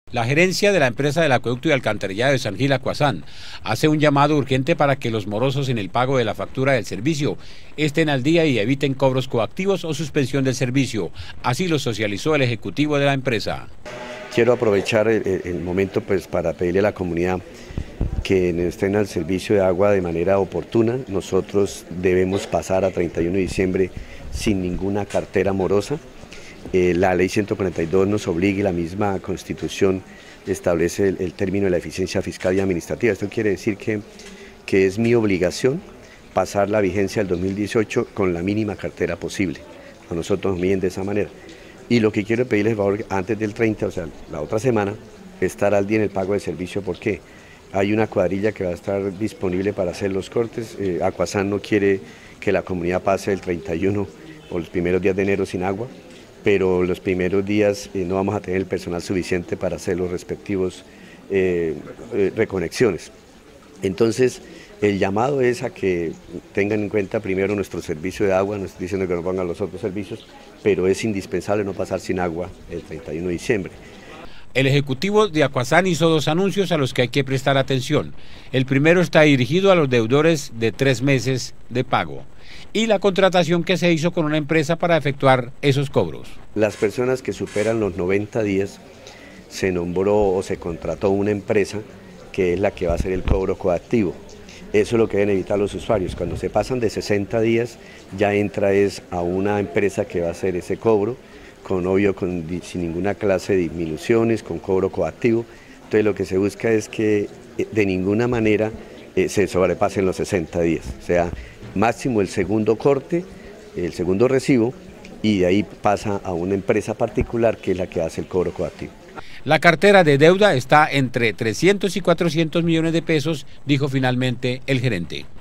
La gerencia de la empresa del acueducto y alcantarillado de San Gil Acuazán hace un llamado urgente para que los morosos en el pago de la factura del servicio estén al día y eviten cobros coactivos o suspensión del servicio. Así lo socializó el ejecutivo de la empresa. Quiero aprovechar el momento para pedirle a la comunidad que estén al servicio de agua de manera oportuna. Nosotros debemos pasar a 31 de diciembre sin ninguna cartera morosa. La ley 142 nos obliga y la misma Constitución establece el término de la eficiencia fiscal y administrativa. Esto quiere decir que es mi obligación pasar la vigencia del 2018 con la mínima cartera posible. A nosotros nos miden de esa manera. Y lo que quiero pedirles, por favor, antes del 30, o sea, la otra semana, estar al día en el pago de servicio. ¿Por qué? Hay una cuadrilla que va a estar disponible para hacer los cortes. Acuazán no quiere que la comunidad pase el 31 o los primeros días de enero sin agua, pero los primeros días no vamos a tener el personal suficiente para hacer los respectivos reconexiones. Entonces, el llamado es a que tengan en cuenta primero nuestro servicio de agua, no estoy diciendo que no pongan los otros servicios, pero es indispensable no pasar sin agua el 31 de diciembre. El ejecutivo de Acuazán hizo dos anuncios a los que hay que prestar atención. El primero está dirigido a los deudores de 3 meses de pago y la contratación que se hizo con una empresa para efectuar esos cobros. Las personas que superan los 90 días se nombró o se contrató una empresa que es la que va a hacer el cobro coactivo. Eso es lo que deben evitar los usuarios. Cuando se pasan de 60 días ya entra a una empresa que va a hacer ese cobro, sin ninguna clase de disminuciones, con cobro coactivo. Entonces lo que se busca es que de ninguna manera se sobrepasen los 60 días, o sea, máximo el segundo corte, el segundo recibo, y de ahí pasa a una empresa particular que es la que hace el cobro coactivo. La cartera de deuda está entre 300 y 400 millones de pesos, dijo finalmente el gerente.